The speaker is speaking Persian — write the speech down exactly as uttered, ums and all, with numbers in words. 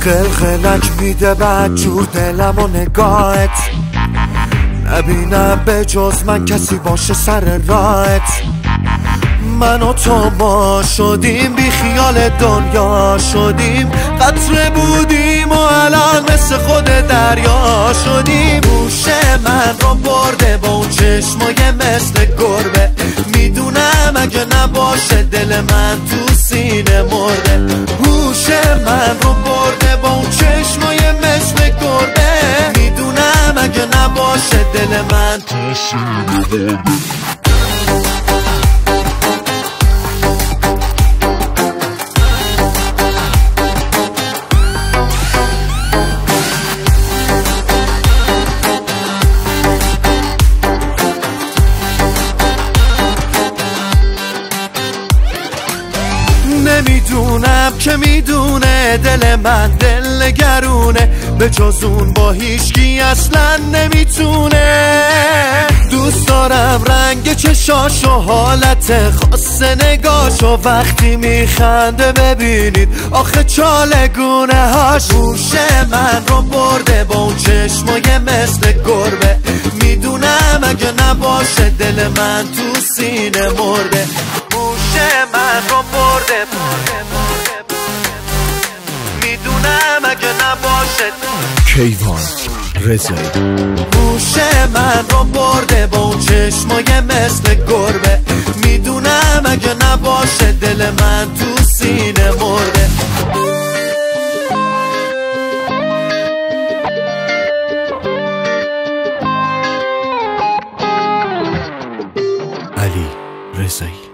قلقلک میده بدجور دلم و نگاهت، نبینم به جز من کسی باشه سر راهت. من و تو ما شدیم بی خیال دنیا شدیم، قطره بودیم و الان مثل خود دریا شدیم. گوش من رو برده با اون چشمای مثل گربه، میدونم اگه نباشه دل من تو سینه مرده. گوش من رو برده با اون چشمای مثل گربه، میدونم اگه نباشه دل من تو سینه مرده. نمیدونم که میدونه دل من دل نگرونه، به جز اون با هیچکی اصلا نمیتونه. دوست دارم رنگ چشاش و حالت خاص نگاش، و وقتی میخنده ببینید آخه چالگونه هاش. گوش من رو برده با اون چشمای مثل گربه، میدونم اگه نباشه دل من تو سینه مرده. گوش من رو برده میدونم اگه نباشه کیوان رضایی. گوش من رو برده با اون چشمای مثل گربه، میدونم اگه نباشه دل من تو سینه مرده. علی رضایی.